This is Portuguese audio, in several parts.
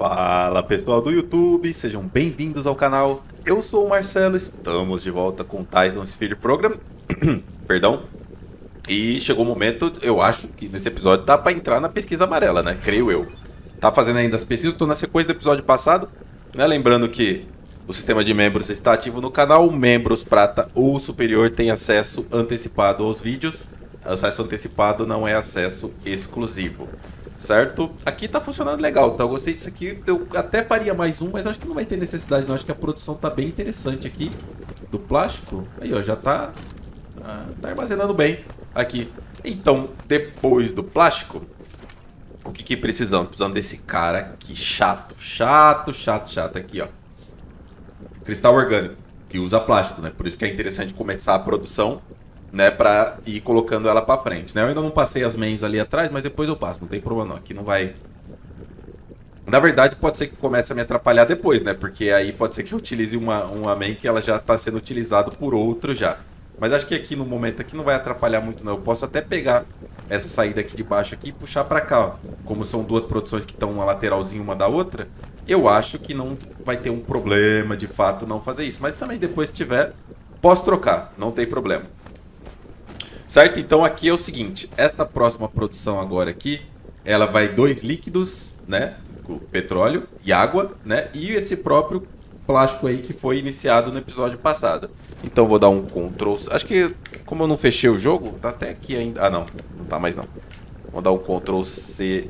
Fala pessoal do YouTube, sejam bem-vindos ao canal. Eu sou o Marcelo, estamos de volta com Tyson Sphere Program. Perdão. E chegou o momento, eu acho que nesse episódio dá pra entrar na pesquisa amarela, né? Creio eu. Tá fazendo ainda as pesquisas, tô na sequência do episódio passado, né? Lembrando que o sistema de membros está ativo no canal. Membros prata ou superior tem acesso antecipado aos vídeos. Acesso antecipado não é acesso exclusivo. Certo? Aqui tá funcionando legal, então eu gostei disso aqui. Eu até faria mais um, mas eu acho que não vai ter necessidade não. Acho que a produção tá bem interessante aqui do plástico. Aí ó, já tá armazenando bem aqui. Então, depois do plástico, o que precisamos? Precisamos desse cara aqui, chato aqui, ó. Cristal orgânico, que usa plástico, né? Por isso que é interessante começar a produção, né, pra ir colocando ela pra frente, né? Eu ainda não passei as mains ali atrás, mas depois eu passo, não tem problema não. Aqui não vai... Na verdade, pode ser que comece a me atrapalhar depois, né? Porque aí pode ser que eu utilize uma main que ela já tá sendo utilizada por outro já. Mas acho que aqui no momento aqui não vai atrapalhar muito não. Eu posso até pegar essa saída aqui de baixo aqui e puxar pra cá, ó. Como são duas produções que estão uma lateralzinha uma da outra, eu acho que não vai ter um problema de fato não fazer isso. Mas também depois que tiver, posso trocar, não tem problema. Certo? Então aqui é o seguinte, esta próxima produção agora aqui, ela vai dois líquidos, né? Petróleo e água, né? E esse próprio plástico aí que foi iniciado no episódio passado. Então vou dar um Ctrl... Acho que como eu não fechei o jogo, tá até aqui ainda... Ah não, não tá mais não. Vou dar um Ctrl C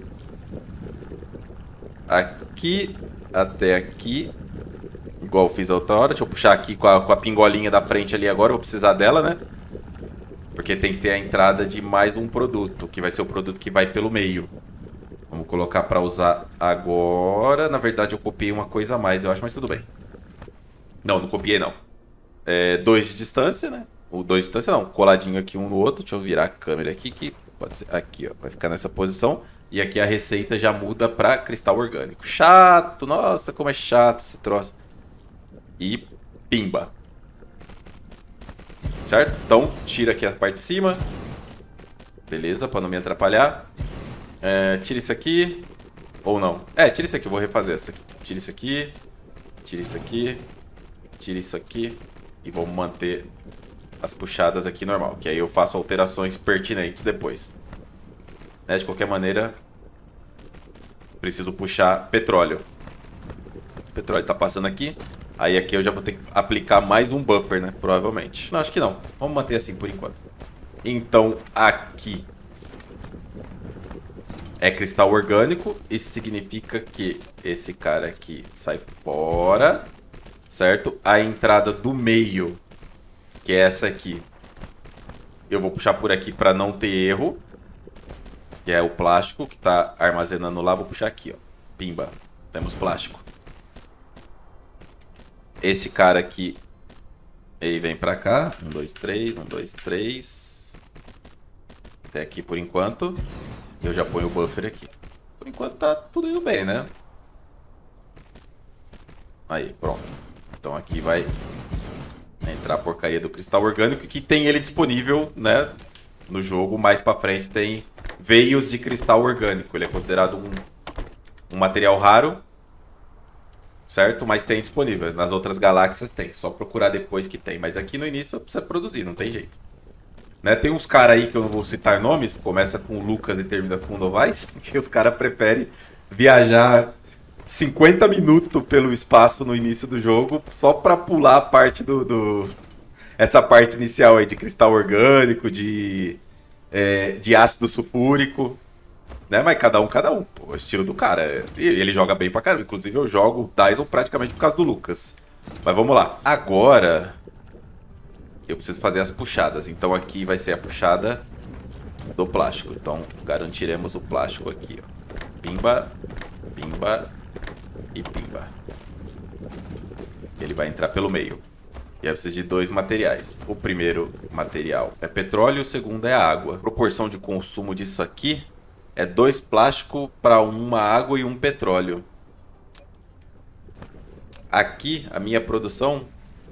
aqui até aqui. Igual eu fiz a outra hora. Deixa eu puxar aqui com a pingolinha da frente ali agora, eu vou precisar dela, né? Porque tem que ter a entrada de mais um produto, que vai ser o produto que vai pelo meio. Vamos colocar para usar agora. Na verdade eu copiei uma coisa a mais, eu acho, mas tudo bem. Não, não copiei não. É 2 de distância, né? O 2 de distância não, coladinho aqui um no outro. Deixa eu virar a câmera aqui, que pode ser aqui, ó. Vai ficar nessa posição. E aqui a receita já muda para cristal orgânico. Chato, nossa, como é chato esse troço. E pimba. Certo? Então, tira aqui a parte de cima. Beleza, para não me atrapalhar. Tira isso aqui. Ou não. Tira isso aqui, eu vou refazer essa aqui. Tira isso aqui. Tira isso aqui. Tira isso aqui. E vamos manter as puxadas aqui normal. Que aí eu faço alterações pertinentes depois. Né? De qualquer maneira, preciso puxar petróleo. O petróleo tá passando aqui. Aí aqui eu já vou ter que aplicar mais um buffer, né? Provavelmente. Não, acho que não. Vamos manter assim por enquanto. Então, aqui é cristal orgânico. Isso significa que esse cara aqui sai fora. Certo? A entrada do meio, que é essa aqui, eu vou puxar por aqui para não ter erro. Que é o plástico que está armazenando lá. Vou puxar aqui, ó. Pimba. Temos plástico. Esse cara aqui, ele vem pra cá. 1, 2, 3, 1, 2, 3. Até aqui por enquanto. Eu já ponho o buffer aqui. Por enquanto tá tudo indo bem, né? Aí, pronto. Então aqui vai entrar a porcaria do cristal orgânico, que tem ele disponível, né? No jogo, mais pra frente tem veios de cristal orgânico. Ele é considerado um material raro. Certo? Mas tem disponível. Nas outras galáxias tem. Só procurar depois que tem. Mas aqui no início precisa produzir, não tem jeito. Né? Tem uns caras aí que eu não vou citar nomes. Começa com o Lucas e termina com o Novaes. Que os caras preferem viajar 50 minutos pelo espaço no início do jogo. Só pra pular a parte essa parte inicial aí de cristal orgânico, de ácido sulfúrico. Né? Mas cada um, pô, o estilo do cara. Ele joga bem pra caramba. Inclusive eu jogo o Tyson praticamente por causa do Lucas. Mas vamos lá. Agora eu preciso fazer as puxadas. Então aqui vai ser a puxada do plástico. Então garantiremos o plástico aqui, ó. Pimba, pimba e pimba. Ele vai entrar pelo meio. E aí eu preciso de 2 materiais. O primeiro material é petróleo, o segundo é água. A proporção de consumo disso aqui é 2 plásticos para 1 água e 1 petróleo. Aqui, a minha produção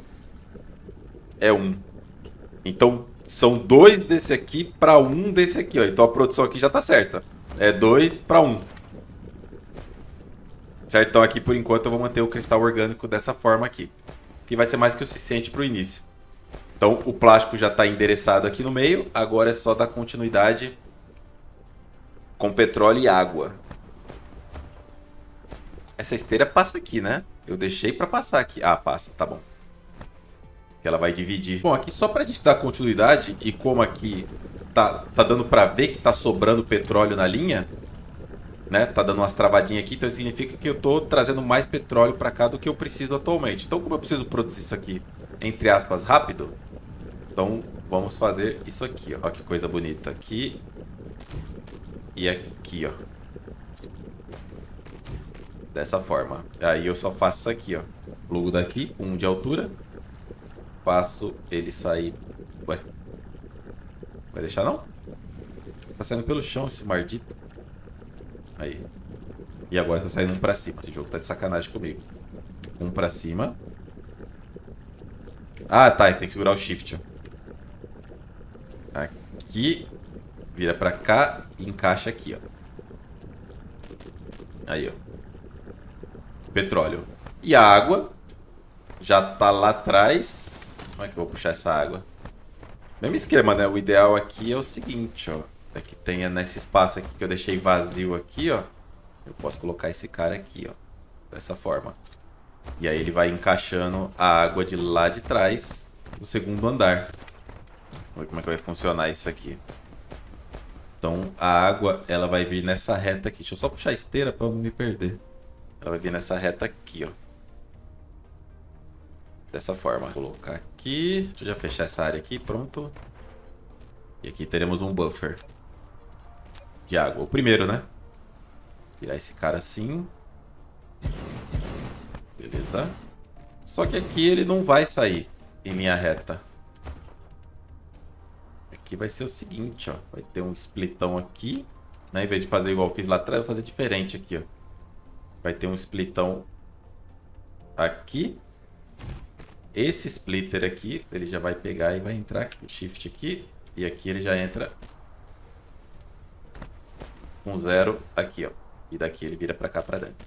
é 1. Então, são 2 desse aqui para 1 desse aqui, ó. Então, a produção aqui já tá certa. É 2 para 1. Certo? Então aqui por enquanto eu vou manter o cristal orgânico dessa forma aqui, que vai ser mais que o suficiente para o início. Então o plástico já está endereçado aqui no meio, agora é só dar continuidade com petróleo e água. Essa esteira passa aqui, né? Eu deixei para passar aqui. Ah, passa, tá bom. Ela vai dividir. Bom, aqui só para a gente dar continuidade, e como aqui tá dando para ver que tá sobrando petróleo na linha, né? Tá dando umas travadinhas aqui, então significa que eu tô trazendo mais petróleo para cá do que eu preciso atualmente. Então, como eu preciso produzir isso aqui, entre aspas, rápido, então vamos fazer isso aqui, ó. Olha que coisa bonita. Aqui e aqui, ó. Dessa forma. Aí eu só faço isso aqui, ó. Plugo daqui, com 1 de altura. Faço ele sair. Ué. Vai deixar não? Tá saindo pelo chão esse maldito. Aí. E agora tá saindo um pra cima. Esse jogo tá de sacanagem comigo. Um pra cima. Ah, tá. Tem que segurar o shift, ó. Aqui. Vira pra cá e encaixa aqui, ó. Aí, ó. Petróleo. E a água já tá lá atrás. Como é que eu vou puxar essa água? Mesmo esquema, né? O ideal aqui é o seguinte, ó. É que tenha nesse espaço aqui que eu deixei vazio aqui, ó. Eu posso colocar esse cara aqui, ó. Dessa forma. E aí ele vai encaixando a água de lá de trás no segundo andar. Vamos ver como é que vai funcionar isso aqui. Então a água, ela vai vir nessa reta aqui. Deixa eu só puxar a esteira para eu não me perder. Ela vai vir nessa reta aqui, ó. Dessa forma. Vou colocar aqui. Deixa eu já fechar essa área aqui. Pronto. E aqui teremos um buffer de água. O primeiro, né? Virar esse cara assim. Beleza. Só que aqui ele não vai sair em linha reta. Aqui vai ser o seguinte, ó. Vai ter um splitão aqui. Né? Em vez de fazer igual eu fiz lá atrás, eu vou fazer diferente aqui, ó. Vai ter um splitão aqui. Esse splitter aqui, ele já vai pegar e vai entrar aqui. Shift aqui. E aqui ele já entra com 0 aqui, ó. E daqui ele vira pra cá, pra dentro.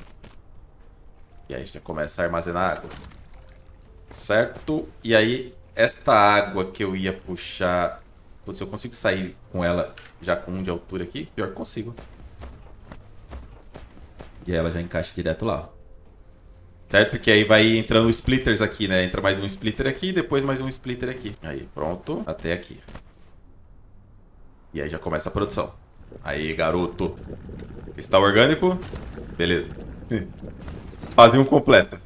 E aí a gente já começa a armazenar água. Certo? E aí, esta água que eu ia puxar... Putz, eu consigo sair com ela já com 1 de altura aqui? Pior que consigo. E aí ela já encaixa direto lá, ó. Certo? Porque aí vai entrando splitters aqui, né? Entra mais um splitter aqui e depois mais um splitter aqui. Aí, pronto. Até aqui. E aí já começa a produção. Aí, garoto. Cristal orgânico. Beleza. Fase 1 completa.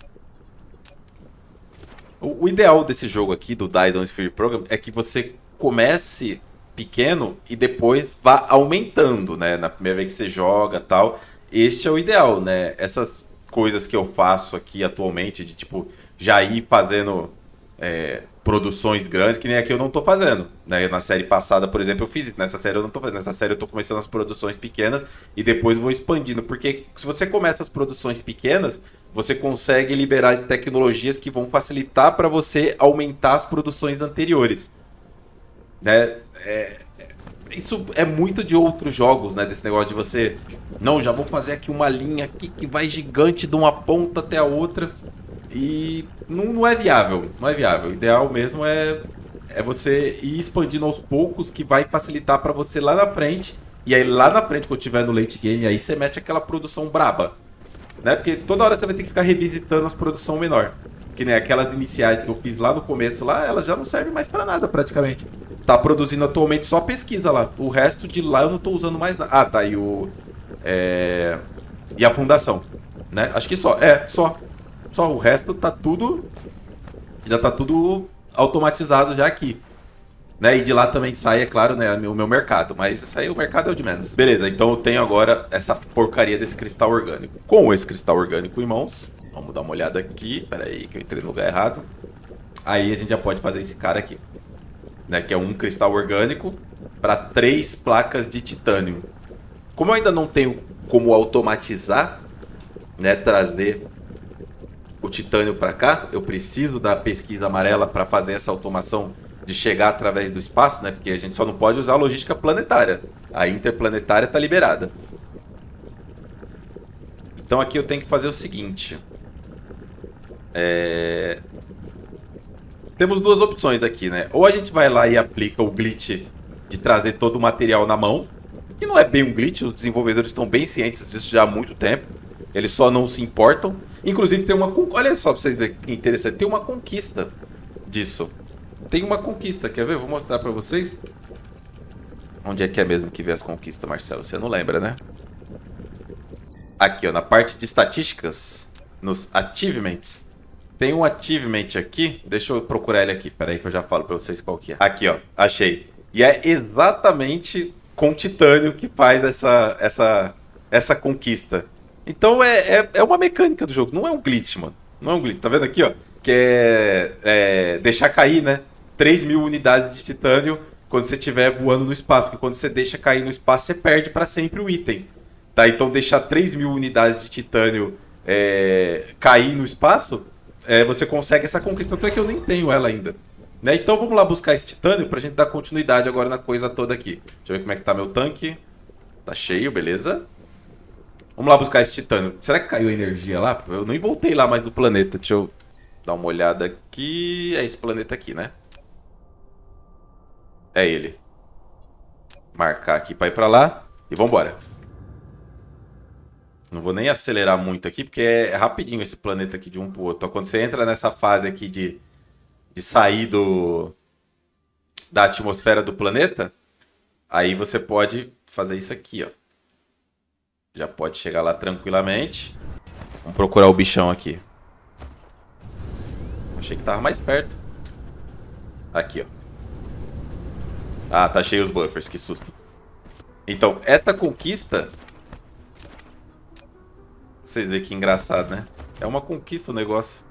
O ideal desse jogo aqui, do Dyson Sphere Program, é que você comece pequeno e depois vá aumentando, né? Na primeira vez que você joga e tal. Este é o ideal, né? Essas coisas que eu faço aqui atualmente, de tipo, já ir fazendo produções grandes, que nem aqui eu não tô fazendo, né? Na série passada, por exemplo, eu fiz isso. Nessa série eu não tô fazendo. Nessa série eu tô começando as produções pequenas e depois vou expandindo. Porque se você começa as produções pequenas, você consegue liberar tecnologias que vão facilitar para você aumentar as produções anteriores, né? Isso é muito de outros jogos, né? Desse negócio de você... Não, já vou fazer aqui uma linha aqui que vai gigante de uma ponta até a outra. E não é viável. Não é viável. O ideal mesmo é você ir expandindo aos poucos, que vai facilitar para você lá na frente. E aí lá na frente, quando tiver no late game, aí você mete aquela produção braba, né? Porque toda hora você vai ter que ficar revisitando as produções menor. Que nem aquelas iniciais que eu fiz lá no começo lá, elas já não servem mais para nada praticamente. Tá produzindo atualmente só pesquisa lá. O resto de lá eu não tô usando mais nada. Ah, tá. E a fundação, né? Acho que só. Só o resto tá tudo... Já tá tudo automatizado já aqui. Né? E de lá também sai, é claro, né, o meu mercado. Mas isso aí, o mercado é o de menos. Beleza, então eu tenho agora essa porcaria desse cristal orgânico. Com esse cristal orgânico em mãos, vamos dar uma olhada aqui. Pera aí, que eu entrei no lugar errado. Aí a gente já pode fazer esse cara aqui, né, que é um cristal orgânico para 3 placas de titânio. Como eu ainda não tenho como automatizar, né, trazer o titânio para cá, eu preciso da pesquisa amarela para fazer essa automação de chegar através do espaço, né? Porque a gente só não pode usar a logística planetária. A interplanetária está liberada. Então aqui eu tenho que fazer o seguinte. Temos duas opções aqui, né? Ou a gente vai lá e aplica o glitch de trazer todo o material na mão, que não é bem um glitch, os desenvolvedores estão bem cientes disso já há muito tempo. Eles só não se importam. Inclusive tem uma... Olha só pra vocês verem que interessante. Tem uma conquista disso. Tem uma conquista, quer ver? Vou mostrar pra vocês. Onde é que é mesmo que vê as conquistas, Marcelo? Você não lembra, né? Aqui, ó, na parte de estatísticas, nos achievements. Tem um achievement aqui. Deixa eu procurar ele aqui. Pera aí que eu já falo pra vocês qual que é. Aqui, ó. Achei. E é exatamente com titânio que faz essa conquista. Então é uma mecânica do jogo. Não é um glitch, mano. Não é um glitch. Tá vendo aqui, ó? Que é deixar cair, né? 3.000 unidades de titânio quando você estiver voando no espaço. Porque quando você deixa cair no espaço, você perde pra sempre o item. Tá? Então deixar 3.000 unidades de titânio cair no espaço, você consegue essa conquista. Tanto é que eu nem tenho ela ainda. Né? Então vamos lá buscar esse titânio pra gente dar continuidade agora na coisa toda aqui. Deixa eu ver como é que tá meu tanque. Tá cheio, beleza. Vamos lá buscar esse titânio. Será que caiu a energia lá? Eu nem voltei lá mais no planeta. Deixa eu dar uma olhada aqui. É esse planeta aqui, né? É ele. Marcar aqui pra ir pra lá. E vambora. Não vou nem acelerar muito aqui, porque é rapidinho esse planeta aqui de um pro outro. Então, quando você entra nessa fase aqui de sair da atmosfera do planeta, aí você pode fazer isso aqui, ó. Já pode chegar lá tranquilamente. Vamos procurar o bichão aqui. Achei que tava mais perto. Aqui, ó. Ah, tá cheio os buffers, que susto. Então, essa conquista... Vocês veem que engraçado, né? É uma conquista o negócio.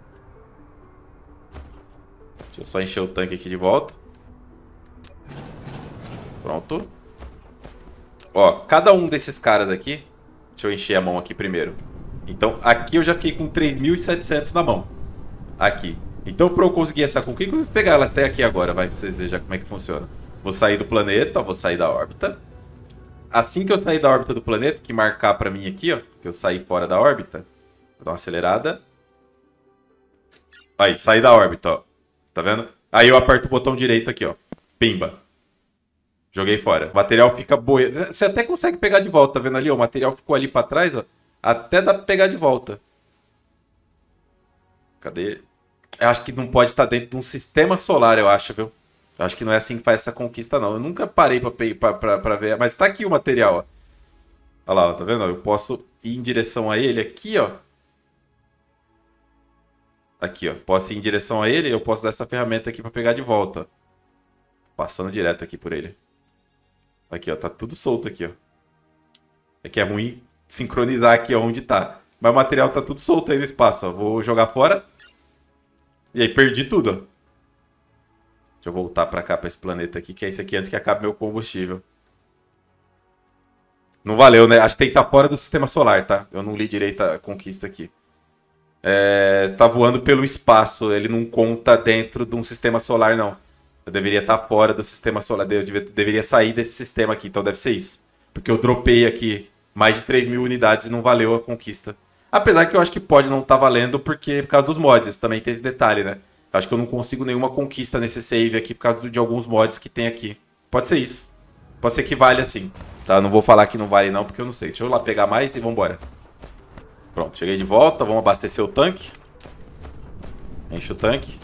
Deixa eu só encher o tanque aqui de volta. Pronto. Ó, cada um desses caras aqui... Deixa eu encher a mão aqui primeiro. Então, aqui eu já fiquei com 3.700 na mão. Aqui. Então, para eu conseguir essa conquista, eu vou pegar ela até aqui agora, vai, pra vocês verem já como é que funciona. Vou sair do planeta, vou sair da órbita. Assim que eu sair da órbita do planeta, que marcar pra mim aqui, ó, que eu saí fora da órbita, vou dar uma acelerada. Aí, saí da órbita, ó. Tá vendo? Aí eu aperto o botão direito aqui, ó. Pimba. Joguei fora. O material fica boiando. Você até consegue pegar de volta, tá vendo ali? Ó, o material ficou ali pra trás, ó. Até dá pra pegar de volta. Cadê? Eu acho que não pode estar dentro de um sistema solar, eu acho, viu? Eu acho que não é assim que faz essa conquista, não. Eu nunca parei pra ver. Mas tá aqui o material, ó. Olha lá, ó, tá vendo? Eu posso ir em direção a ele aqui, ó. Aqui, ó. Posso ir em direção a ele e eu posso usar essa ferramenta aqui pra pegar de volta. Passando direto aqui por ele. Aqui, ó. Tá tudo solto aqui, ó. É que é ruim sincronizar aqui onde tá. Mas o material tá tudo solto aí no espaço, ó. Vou jogar fora. E aí perdi tudo, ó. Deixa eu voltar pra cá, pra esse planeta aqui, que é esse aqui antes que acabe meu combustível. Não valeu, né? Acho que tem que estar fora do sistema solar, tá? Eu não li direito a conquista aqui. Tá voando pelo espaço. Ele não conta dentro de um sistema solar, não. Eu deveria estar fora do sistema solar. Eu deveria sair desse sistema aqui. Então deve ser isso. Porque eu dropei aqui mais de 3.000 unidades e não valeu a conquista. Apesar que eu acho que pode não estar valendo por causa dos mods. Também tem esse detalhe, né? Eu acho que eu não consigo nenhuma conquista nesse save aqui por causa de alguns mods que tem aqui. Pode ser isso. Pode ser que vale assim. Tá? Não vou falar que não vale não, porque eu não sei. Deixa eu lá pegar mais e vambora. Pronto, cheguei de volta. Vamos abastecer o tanque. Enche o tanque.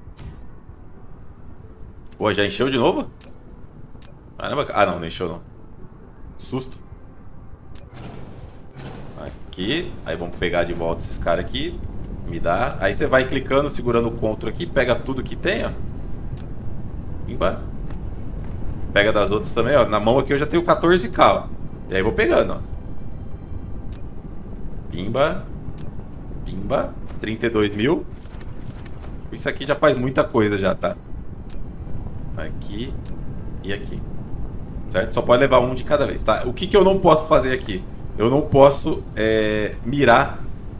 Pô, já encheu de novo? Caramba. Ah, não encheu não. Susto. Aqui. Aí vamos pegar de volta esses caras aqui. Me dá. Aí você vai clicando, segurando o CTRL aqui. Pega tudo que tem, ó. Pimba. Pega das outras também, ó. Na mão aqui eu já tenho 14k, ó. E aí vou pegando, ó. Pimba. Pimba. 32.000. Isso aqui já faz muita coisa já, tá? Aqui e aqui. Certo? Só pode levar um de cada vez, tá? O que eu não posso fazer aqui? Eu não posso mirar...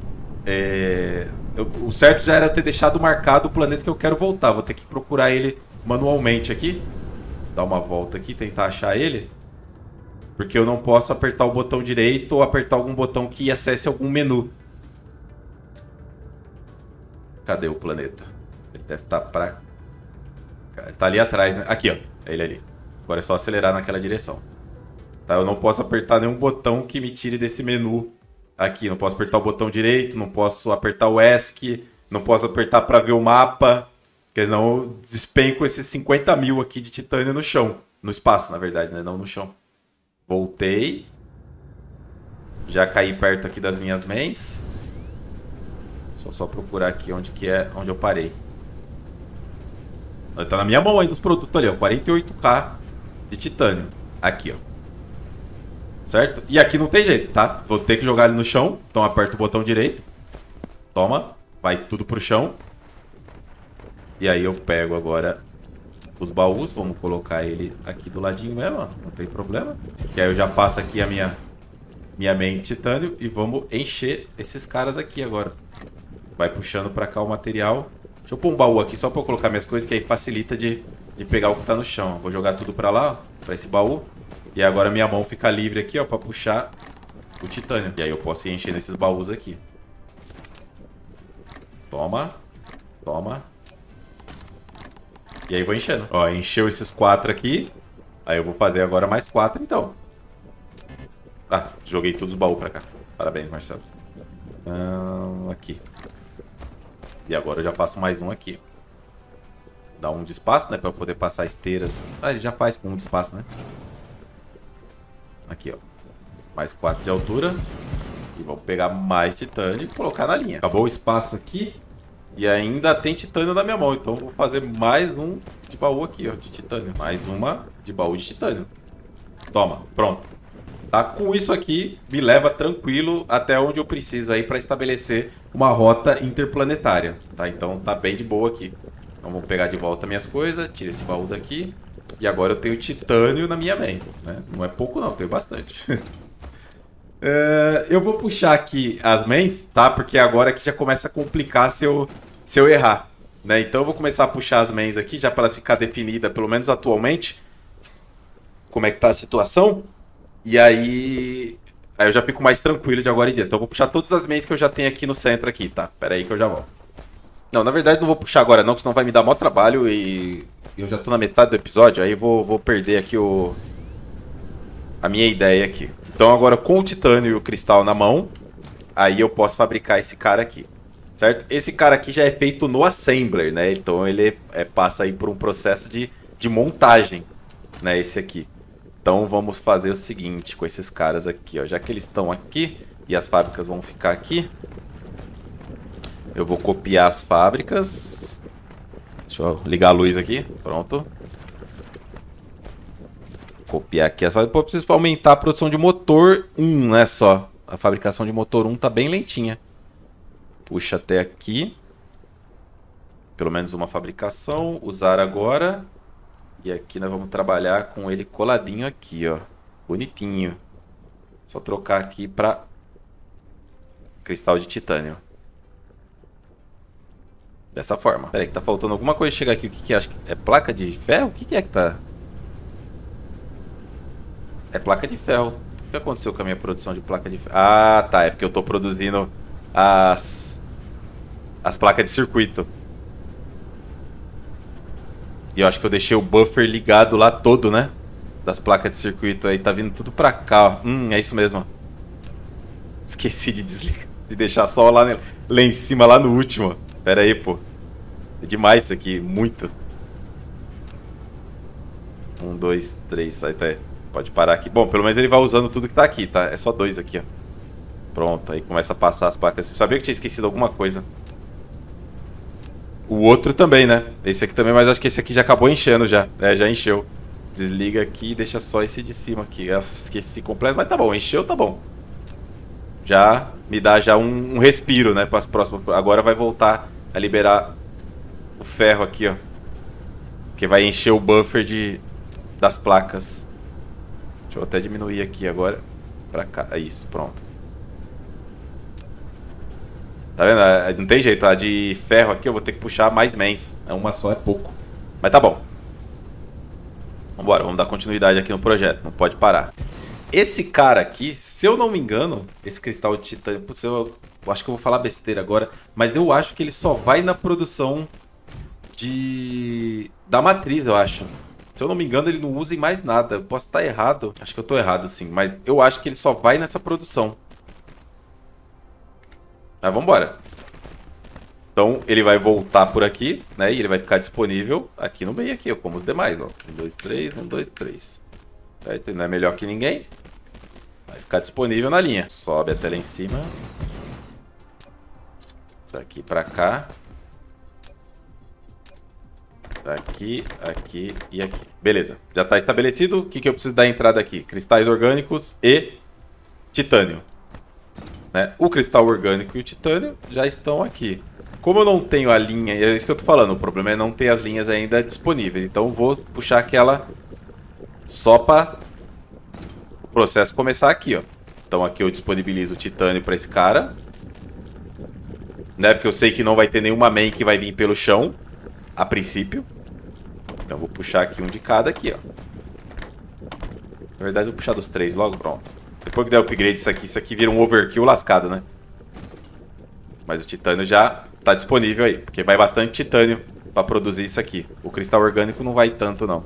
o certo já era ter deixado marcado o planeta que eu quero voltar. Vou ter que procurar ele manualmente aqui. Dar uma volta aqui, tentar achar ele. Porque eu não posso apertar o botão direito ou apertar algum botão que acesse algum menu. Cadê o planeta? Ele deve estar pra... Ele tá ali atrás, né? Aqui, ó. É ele ali. Agora é só acelerar naquela direção. Tá? Eu não posso apertar nenhum botão que me tire desse menu aqui. Não posso apertar o botão direito, não posso apertar o ESC, não posso apertar pra ver o mapa. Porque senão eu despenco esses 50 mil aqui de titânio no chão. No espaço, na verdade, né? Não no chão. Voltei. Já caí perto aqui das minhas mains. Só procurar aqui onde que é, onde eu parei. Tá na minha mão ainda os produtos ali, ó. 48k de titânio. Aqui, ó. Certo? E aqui não tem jeito, tá? Vou ter que jogar ele no chão. Então aperto o botão direito. Toma. Vai tudo pro chão. E aí eu pego agora os baús. Vamos colocar ele aqui do ladinho mesmo, ó. Não tem problema. E aí eu já passo aqui a minha main de titânio. E vamos encher esses caras aqui agora. Vai puxando pra cá o material. Deixa eu pôr um baú aqui só pra eu colocar minhas coisas, que aí facilita de pegar o que tá no chão. Vou jogar tudo pra lá, ó, pra esse baú. E agora minha mão fica livre aqui, ó, pra puxar o titânio. E aí eu posso ir enchendo esses baús aqui. Toma. Toma. E aí vou enchendo. Ó, encheu esses 4 aqui. Aí eu vou fazer agora mais 4, então. Ah, joguei todos os baús pra cá. Parabéns, Marcelo. Aqui. E agora eu já faço mais um aqui. Dá um de espaço, né? Pra eu poder passar esteiras. Ah, ele já faz com um de espaço, né? Aqui, ó. Mais 4 de altura. E vamos pegar mais titânio e colocar na linha. Acabou o espaço aqui. E ainda tem titânio na minha mão. Então eu vou fazer mais um de baú aqui, ó. De titânio. Mais uma de baú de titânio. Toma, pronto. Tá? Com isso aqui, me leva tranquilo até onde eu preciso aí para estabelecer uma rota interplanetária, tá? Então tá bem de boa aqui. Então vamos pegar de volta minhas coisas, tira esse baú daqui. E agora eu tenho titânio na minha main, né? Não é pouco não, tenho bastante. Eu vou puxar aqui as mains, tá? Porque agora aqui já começa a complicar se eu errar, né? Então eu vou começar a puxar as mains aqui, já para ficar definida, pelo menos atualmente, como é que tá a situação. E aí eu já fico mais tranquilo de agora em diante. Então eu vou puxar todas as mains que eu já tenho aqui no centro aqui, tá? Pera aí que eu já volto. Não, na verdade não vou puxar agora não, que senão vai me dar maior trabalho e eu já tô na metade do episódio, aí vou perder aqui a minha ideia aqui. Então agora com o titânio e o cristal na mão, aí eu posso fabricar esse cara aqui, certo? Esse cara aqui já é feito no assembler, né? Então ele passa aí por um processo de montagem, né? Esse aqui. Então vamos fazer o seguinte com esses caras aqui, ó. Já que eles estão aqui e as fábricas vão ficar aqui, eu vou copiar as fábricas. Deixa eu ligar a luz aqui. Pronto. Copiar aqui as fábricas. Depois eu preciso aumentar a produção de motor 1, né? Só. A fabricação de motor 1 tá bem lentinha. Puxa até aqui. Pelo menos uma fabricação. Usar agora. E aqui nós vamos trabalhar com ele coladinho aqui, ó. Bonitinho. Só trocar aqui pra cristal de titânio. Dessa forma. Pera aí que tá faltando alguma coisa chegar aqui. O que que é? Acho que é placa de ferro? O que que é que tá? É placa de ferro. O que aconteceu com a minha produção de placa de ferro? Ah, tá. É porque eu tô produzindo as placas de circuito. E eu acho que eu deixei o buffer ligado lá todo, né? Das placas de circuito. Aí tá vindo tudo pra cá, ó. É isso mesmo, ó. Esqueci de desligar. De deixar só lá em cima, lá no último. Pera aí, pô. É demais isso aqui. Muito. 1, 2, 3. Sai, tá. Pode parar aqui. Bom, pelo menos ele vai usando tudo que tá aqui, tá? É só 2 aqui, ó. Pronto. Aí começa a passar as placas. Eu sabia que tinha esquecido alguma coisa. O outro também, né? Esse aqui também, mas acho que esse aqui já acabou enchendo já. É, já encheu. Desliga aqui e deixa só esse de cima aqui. Esqueci completo, mas tá bom. Encheu, tá bom. Já me dá já um respiro, né? Para as próximas. Agora vai voltar a liberar o ferro aqui, ó. Que vai encher o buffer das placas. Deixa eu até diminuir aqui agora. Pra cá. Isso, pronto. Tá vendo? Não tem jeito, a de ferro aqui eu vou ter que puxar mais mains. Uma só é pouco. Mas tá bom. Vambora, vamos dar continuidade aqui no projeto. Não pode parar. Esse cara aqui, se eu não me engano, esse cristal de titânio, putz, eu acho que eu vou falar besteira agora, mas eu acho que ele só vai na produção da matriz, eu acho. Se eu não me engano, ele não usa em mais nada. Eu posso estar errado. Acho que eu estou errado, sim. Mas eu acho que ele só vai nessa produção. Mas vambora. Então, ele vai voltar por aqui, né? E ele vai ficar disponível aqui no meio, aqui, ó, como os demais, ó. 1, 2, 3, 1, 2, 3. Certo? Não é melhor que ninguém. Vai ficar disponível na linha. Sobe até lá em cima. Daqui pra cá. Aqui, aqui e aqui. Beleza, já está estabelecido. O que eu preciso dar entrada aqui? Cristais orgânicos e titânio. Né? O cristal orgânico e o titânio já estão aqui. Como eu não tenho a linha, é isso que eu tô falando, o problema é não ter as linhas ainda disponíveis. Então eu vou puxar aquela só para o processo começar aqui, ó. Então aqui eu disponibilizo o titânio para esse cara. Né? Porque eu sei que não vai ter nenhuma main que vai vir pelo chão. A princípio. Então vou puxar aqui um de cada aqui, ó. Na verdade eu vou puxar dos 3 logo, pronto. Depois que der upgrade isso aqui vira um overkill lascado, né? Mas o titânio já tá disponível aí, porque vai bastante titânio pra produzir isso aqui. O cristal orgânico não vai tanto, não.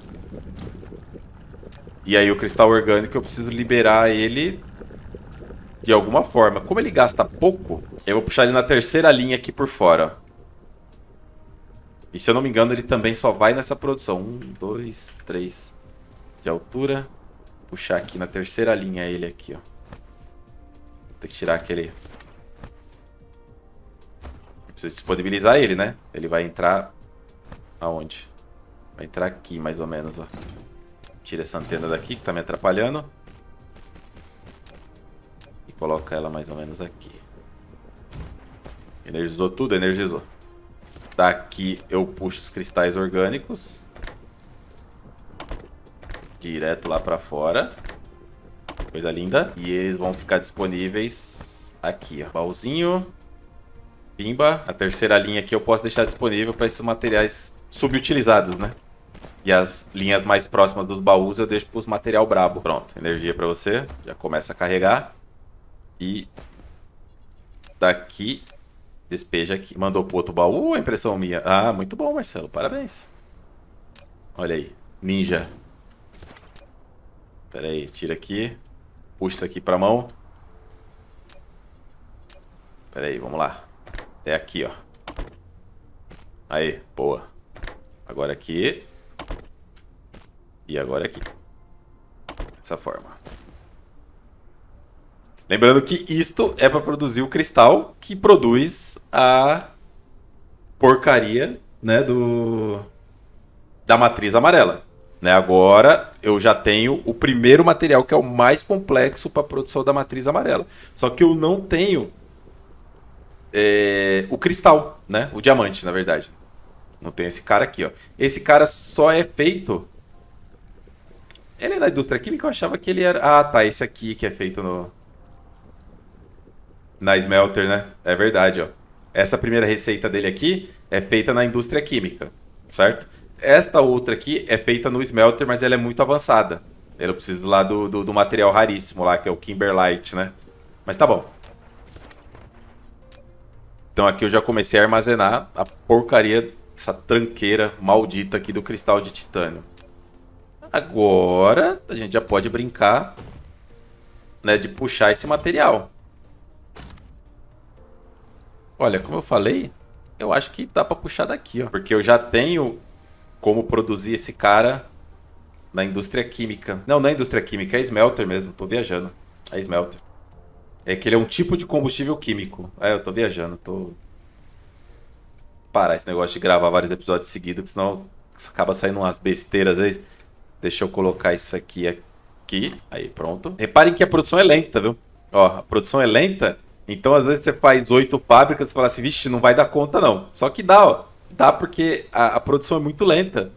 E aí o cristal orgânico eu preciso liberar ele de alguma forma. Como ele gasta pouco, eu vou puxar ele na terceira linha aqui por fora, ó. E se eu não me engano, ele também só vai nessa produção. 1, 2, 3 de altura. Puxar aqui na terceira linha ele aqui, ó. Tem que tirar aquele... Preciso disponibilizar ele, né? Ele vai entrar... Aonde? Vai entrar aqui, mais ou menos, ó. Tira essa antena daqui, que tá me atrapalhando. E coloca ela mais ou menos aqui. Energizou tudo? Energizou. Daqui eu puxo os cristais orgânicos. Direto lá pra fora. Coisa linda. E eles vão ficar disponíveis aqui, ó. Baúzinho. Pimba. A terceira linha aqui eu posso deixar disponível para esses materiais subutilizados, né? E as linhas mais próximas dos baús eu deixo para os material brabo. Pronto, energia para você. Já começa a carregar. E daqui... Despeja aqui. Mandou pro outro baú ou a impressão minha? Ah, muito bom, Marcelo. Parabéns. Olha aí. Ninja. Pera aí. Tira aqui. Puxa isso aqui pra mão. Pera aí. Vamos lá. É aqui, ó. Aí. Boa. Agora aqui. E agora aqui. Dessa forma. Lembrando que isto é para produzir o cristal que produz a porcaria, né, da matriz amarela. Né? Agora eu já tenho o primeiro material que é o mais complexo para a produção da matriz amarela. Só que eu não tenho o cristal, né? O diamante, na verdade. Não tem esse cara aqui, ó. Esse cara só é feito... Ele é da indústria química? Eu achava que ele era... Ah, tá. Esse aqui que é feito na Smelter, né? É verdade, ó. Essa primeira receita dele aqui é feita na indústria química, certo? Esta outra aqui é feita no Smelter, mas ela é muito avançada. Eu preciso lá do material raríssimo lá, que é o Kimberlite, né? Mas tá bom. Então aqui eu já comecei a armazenar a porcaria, essa tranqueira maldita aqui do cristal de titânio. Agora a gente já pode brincar, né, de puxar esse material. Olha, como eu falei, eu acho que dá pra puxar daqui, ó. Porque eu já tenho como produzir esse cara na indústria química. Não, não é indústria química, é smelter mesmo. Tô viajando. É smelter. É que ele é um tipo de combustível químico. É, eu tô viajando. Tô... Parar esse negócio de gravar vários episódios seguidos, porque senão acaba saindo umas besteiras aí. Deixa eu colocar isso aqui. Aí, pronto. Reparem que a produção é lenta, viu? Ó, a produção é lenta... Então, às vezes, você faz 8 fábricas e fala assim, vixe, não vai dar conta, não. Só que dá, ó. Dá porque a produção é muito lenta.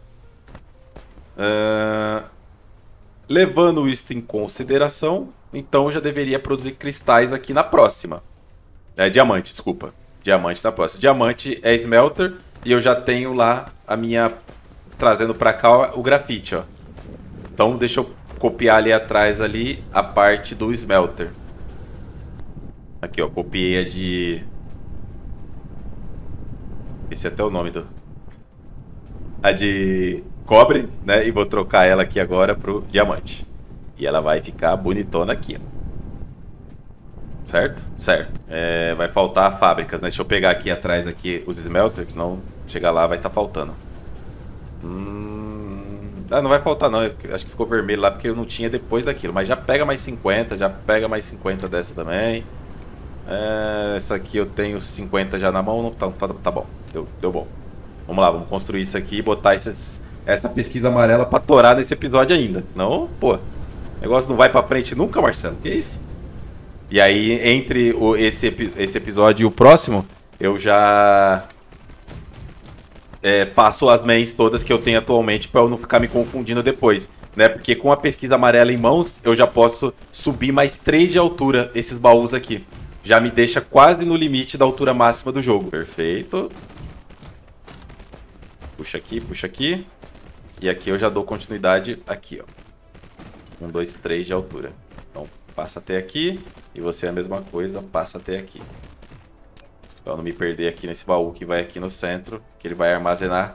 Levando isso em consideração, então eu já deveria produzir cristais aqui na próxima. Diamante, desculpa. Diamante na próxima. Diamante é smelter e eu já tenho lá a minha... Trazendo pra cá o grafite, ó. Então, deixa eu copiar ali atrás ali a parte do smelter. Aqui, ó, copiei a de... Esse é até o nome do... A de cobre, né? E vou trocar ela aqui agora pro diamante. E ela vai ficar bonitona aqui, ó. Certo? Certo. Vai faltar fábricas, né? Deixa eu pegar aqui atrás aqui os smelters, senão chegar lá vai estar faltando. Não vai faltar não. Acho que ficou vermelho lá porque eu não tinha depois daquilo. Mas já pega mais 50, já pega mais 50 dessa também. Essa aqui eu tenho 50 já na mão. Tá bom. Deu bom. Vamos lá, vamos construir isso aqui e botar essa pesquisa amarela pra torar nesse episódio ainda. Senão, pô, o negócio não vai pra frente nunca, Marcelo. Que isso? E aí, entre esse episódio e o próximo, eu já passo as mains todas que eu tenho atualmente pra eu não ficar me confundindo depois, né? Porque com a pesquisa amarela em mãos, eu já posso subir mais 3 de altura esses baús aqui. Já me deixa quase no limite da altura máxima do jogo. Perfeito. Puxa aqui, puxa aqui. E aqui eu já dou continuidade aqui, ó. 1, 2, 3 de altura. Então, passa até aqui. E você a mesma coisa, passa até aqui. Pra não me perder aqui nesse baú que vai aqui no centro. Que ele vai armazenar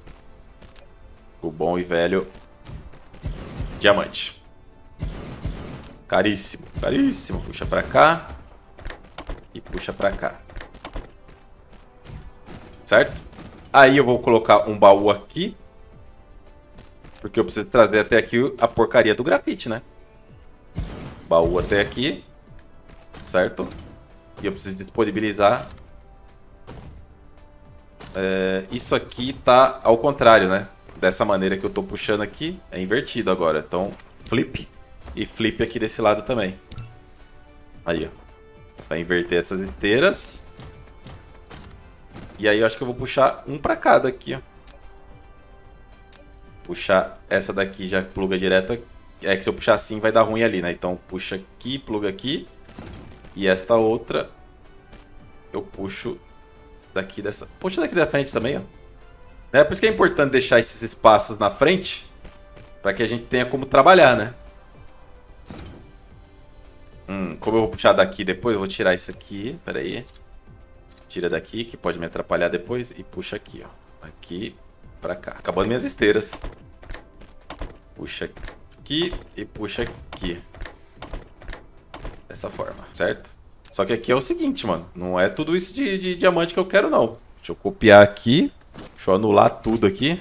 o bom e velho diamante. Caríssimo, caríssimo. Puxa pra cá. E puxa pra cá. Certo? Aí eu vou colocar um baú aqui. Porque eu preciso trazer até aqui a porcaria do grafite, né? Baú até aqui. Certo? E eu preciso disponibilizar. Isso aqui tá ao contrário, né? Dessa maneira que eu tô puxando aqui. É invertido agora. Então, flip. E flip aqui desse lado também. Aí, ó. Vai inverter essas esteiras. E aí eu acho que eu vou puxar um pra cada aqui, ó. Puxar essa daqui já pluga direto. É que se eu puxar assim vai dar ruim ali, né? Então puxa aqui, pluga aqui. E esta outra eu puxo daqui dessa... Puxa daqui da frente também, ó. Por isso que é importante deixar esses espaços na frente. Pra que a gente tenha como trabalhar, né? Como eu vou puxar daqui depois, eu vou tirar isso aqui. Pera aí. Tira daqui, que pode me atrapalhar depois. E puxa aqui, ó. Aqui pra cá. Acabando minhas esteiras. Puxa aqui e puxa aqui. Dessa forma, certo? Só que aqui é o seguinte, mano. Não é tudo isso de diamante que eu quero, não. Deixa eu copiar aqui. Deixa eu anular tudo aqui.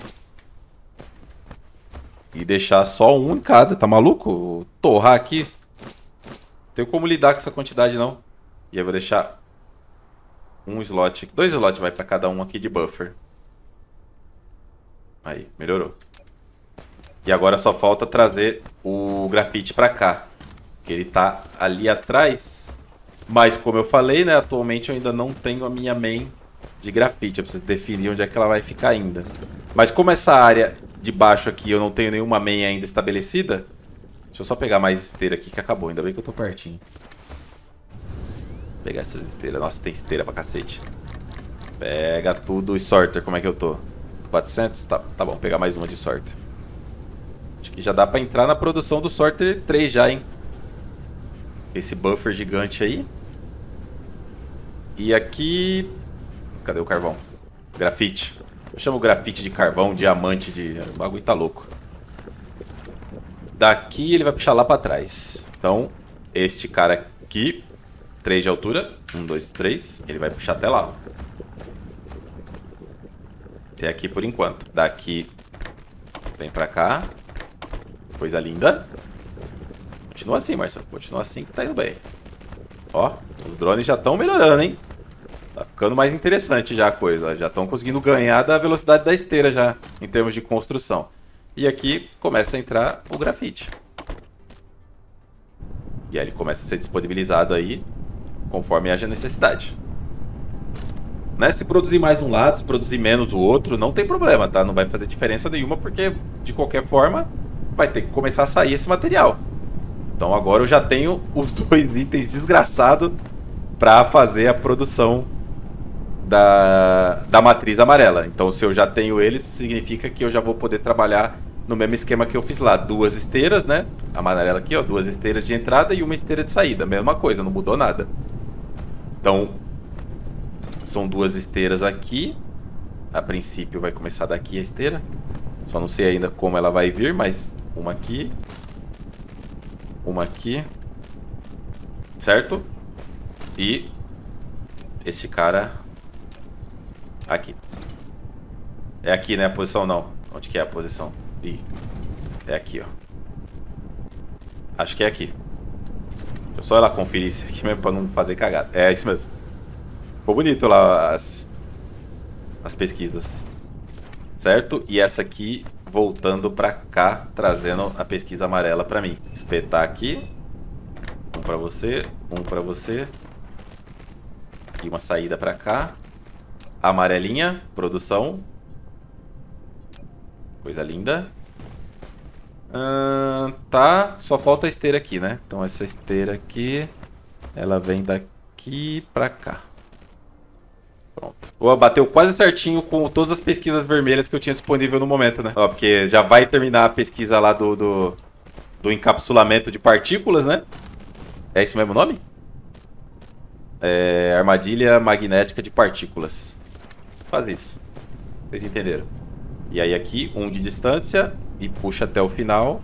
E deixar só um em cada. Tá maluco? Torrar aqui. Não tenho como lidar com essa quantidade, não. E aí eu vou deixar um slot. 2 slots vai pra cada um aqui de buffer. Aí, melhorou. E agora só falta trazer o grafite pra cá. Que ele tá ali atrás. Mas como eu falei, né? Atualmente eu ainda não tenho a minha main de grafite. Eu preciso definir onde é que ela vai ficar ainda. Mas como essa área de baixo aqui eu não tenho nenhuma main ainda estabelecida. Deixa eu só pegar mais esteira aqui que acabou. Ainda bem que eu tô pertinho. Vou pegar essas esteiras. Nossa, tem esteira pra cacete. Pega tudo. E sorter, como é que eu tô? 400? Tá bom, vou pegar mais uma de sorter. Acho que já dá pra entrar na produção do sorter 3 já, hein? Esse buffer gigante aí. E aqui... Cadê o carvão? Grafite. Eu chamo grafite de carvão, diamante de... O bagulho tá louco. Daqui ele vai puxar lá pra trás. Então, este cara aqui... 3 de altura. 1, 2, 3. Ele vai puxar até lá. Até aqui por enquanto. Daqui... Vem pra cá. Coisa linda. Continua assim, Marcelo. Continua assim que tá indo bem. Ó, os drones já estão melhorando, hein? Tá ficando mais interessante já a coisa. Já estão conseguindo ganhar da velocidade da esteira já, em termos de construção. E aqui começa a entrar o grafite. E aí ele começa a ser disponibilizado aí, conforme haja necessidade. Né? Se produzir mais um lado, se produzir menos o outro, não tem problema, tá? Não vai fazer diferença nenhuma, porque de qualquer forma vai ter que começar a sair esse material. Então agora eu já tenho os 2 itens desgraçados para fazer a produção da matriz amarela. Então se eu já tenho eles, significa que eu já vou poder trabalhar no mesmo esquema que eu fiz lá. 2 esteiras, né? amarela aqui, ó. 2 esteiras de entrada e 1 esteira de saída. Mesma coisa, não mudou nada. Então, são 2 esteiras aqui. A princípio vai começar daqui a esteira. Só não sei ainda como ela vai vir, mas uma aqui. Uma aqui. Certo? E este cara aqui. É aqui, né? A posição não. Onde que é a posição? Ih. É aqui, ó. Acho que é aqui. Deixa eu só ela conferir isso aqui mesmo pra não fazer cagada. É isso mesmo. Ficou bonito lá as pesquisas. Certo? E essa aqui voltando pra cá, trazendo a pesquisa amarela pra mim. Espetar aqui. Um pra você, um pra você. E uma saída pra cá. Amarelinha, produção. Coisa linda. Tá, só falta a esteira aqui, né? Então essa esteira aqui, ela vem daqui pra cá. Pronto. Ó, bateu quase certinho com todas as pesquisas vermelhas que eu tinha disponível no momento, né? Ó, porque já vai terminar a pesquisa lá do encapsulamento de partículas, né? É isso mesmo o nome? É armadilha magnética de partículas. Faz isso. Vocês entenderam. E aí aqui, 1 de distância e puxa até o final.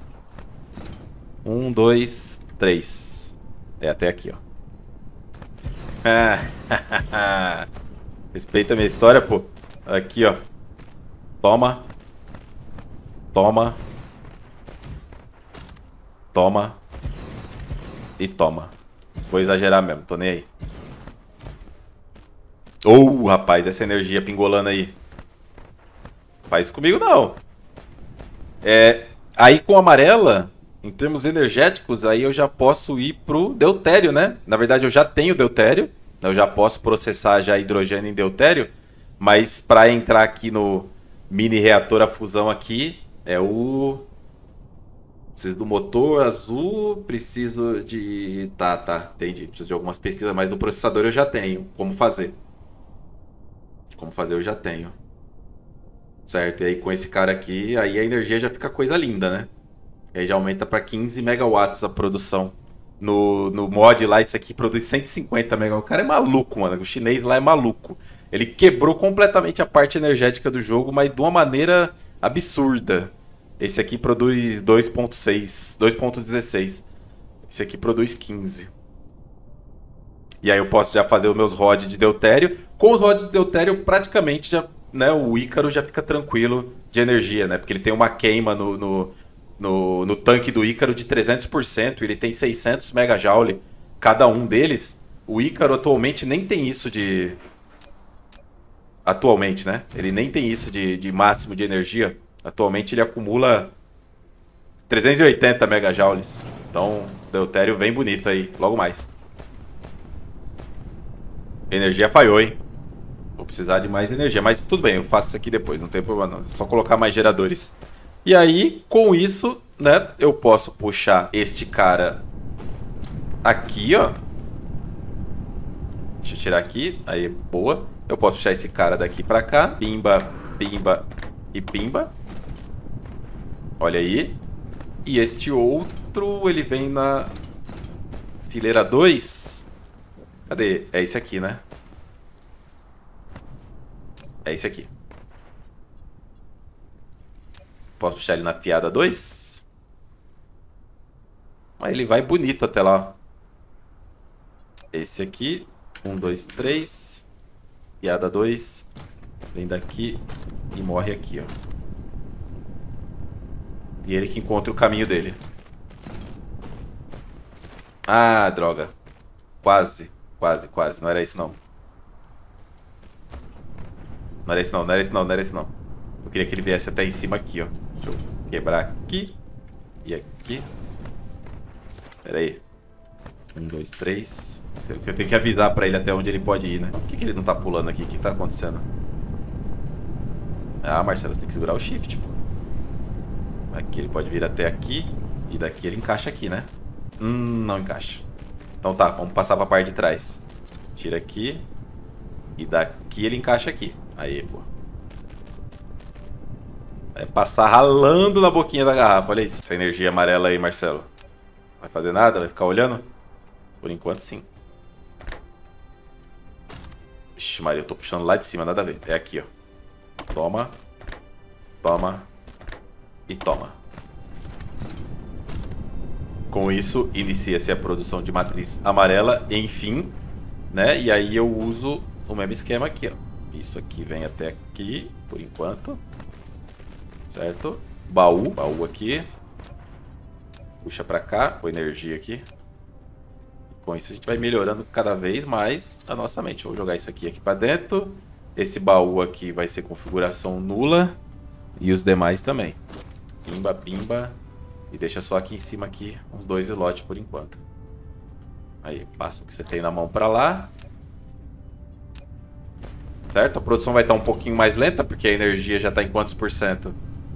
1, 2, 3. É até aqui, ó. Respeita a minha história, pô. Aqui, ó. Toma. Toma. Toma. E toma. Vou exagerar mesmo, tô nem aí. Rapaz, essa energia pingolando aí. Faz isso comigo, não. Aí com a amarela, em termos energéticos, aí eu já posso ir pro deutério, né? Na verdade, eu já tenho deutério. Eu já posso processar já hidrogênio em deutério. Mas para entrar aqui no mini reator a fusão aqui, preciso do motor azul, preciso de... Tá, entendi. Preciso de algumas pesquisas, mas no processador eu já tenho. Como fazer eu já tenho. Certo, e aí com esse cara aqui, aí a energia já fica coisa linda, né? E aí já aumenta para 15 megawatts a produção. No mod lá, isso aqui produz 150 megawatts. O cara é maluco, mano. O chinês lá é maluco. Ele quebrou completamente a parte energética do jogo, mas de uma maneira absurda. Esse aqui produz 2.6, 2.16. Esse aqui produz 15. E aí eu posso já fazer os meus rods de deutério. Com os rods de deutério, praticamente já, né, o Ícaro já fica tranquilo de energia, né? Porque ele tem uma queima no tanque do Ícaro de 300%. Ele tem 600 megajoule cada um deles. O Ícaro atualmente nem tem isso de... Atualmente, né? Ele nem tem isso de máximo de energia. Atualmente ele acumula 380 megajoules. Então, o deutério vem bonito aí, logo mais. Energia falhou, hein? Vou precisar de mais energia. Mas tudo bem, eu faço isso aqui depois, não tem problema não. É só colocar mais geradores. E aí, com isso, né, eu posso puxar este cara aqui, ó. Deixa eu tirar aqui. Aí, boa. Eu posso puxar esse cara daqui pra cá. Pimba, pimba e pimba. Olha aí. E este outro, ele vem na fileira 2. Cadê? É esse aqui, né? É esse aqui. Posso puxar ele na fiada 2. Mas ele vai bonito até lá. Esse aqui. 1, 2, 3. Fiada 2. Vem daqui e morre aqui, ó. E ele que encontra o caminho dele. Ah, droga. Quase. Quase, quase. Não era isso, não. Não era isso, não. Não era isso, não. Não era isso, não. Eu queria que ele viesse até em cima aqui, ó. Deixa eu quebrar aqui. E aqui. Pera aí. 1, 2, 3. Eu tenho que avisar pra ele até onde ele pode ir, né? Por que ele não tá pulando aqui? O que tá acontecendo? Ah, Marcelo, você tem que segurar o shift, pô. Aqui ele pode vir até aqui. E daqui ele encaixa aqui, né? Não encaixa. Então tá, vamos passar pra parte de trás. Tira aqui. E daqui ele encaixa aqui. Aí, pô. Vai passar ralando na boquinha da garrafa. Olha isso. Essa energia amarela aí, Marcelo. Vai fazer nada? Vai ficar olhando? Por enquanto, sim. Vixe, Maria, eu tô puxando lá de cima, nada a ver. É aqui, ó. Toma. Toma. E toma. Com isso, inicia-se a produção de matriz amarela, enfim, né? E aí eu uso o mesmo esquema aqui, ó. Isso aqui vem até aqui, por enquanto. Certo? Baú. Baú aqui. Puxa pra cá, com energia aqui. Com isso a gente vai melhorando cada vez mais a nossa mente. Vou jogar isso aqui pra dentro. Esse baú aqui vai ser configuração nula. E os demais também. Pimba, pimba. E deixa só aqui em cima aqui uns 2 slots por enquanto. Aí, passa o que você tem na mão pra lá. Certo? A produção vai estar um pouquinho mais lenta, porque a energia já está em quantos por cento?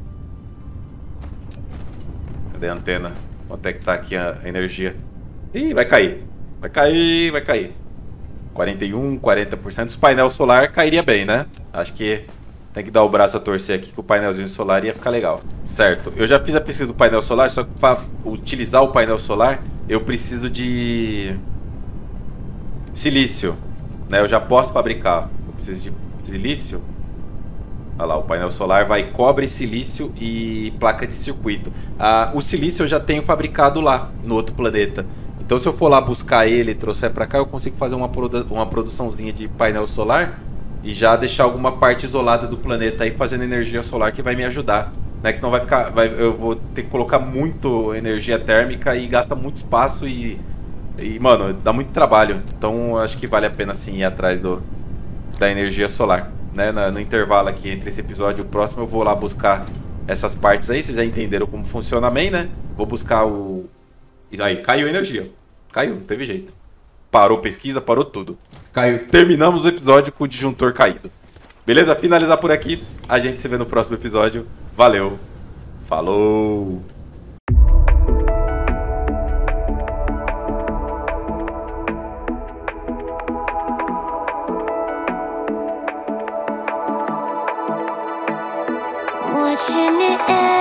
Cadê a antena? Quanto é que tá aqui a energia? Ih, vai cair. Vai cair, vai cair. 41, 40%. Os painel solar cairia bem, né? Acho que tem que dar o braço a torcer aqui que o painelzinho solar ia ficar legal. Certo. Eu já fiz a pesquisa do painel solar, só que para utilizar o painel solar, eu preciso de silício, né? Eu já posso fabricar. Eu preciso de silício. Olha lá, o painel solar vai cobre, silício e placa de circuito. O silício eu já tenho fabricado lá, no outro planeta. Então se eu for lá buscar ele e trouxer pra cá, eu consigo fazer uma produçãozinha de painel solar e já deixar alguma parte isolada do planeta aí fazendo energia solar que vai me ajudar, né? Que senão vai ficar, eu vou ter que colocar muito energia térmica e gasta muito espaço e mano, dá muito trabalho. Então acho que vale a pena sim ir atrás da energia solar, né? No intervalo aqui entre esse episódio e o próximo eu vou lá buscar essas partes aí. Vocês já entenderam como funciona a main, né? Vou buscar o... Aí, caiu a energia. Caiu, não teve jeito. Parou pesquisa, parou tudo. Caiu. Terminamos o episódio com o disjuntor caído. Beleza? Finalizar por aqui. A gente se vê no próximo episódio. Valeu. Falou. Watching it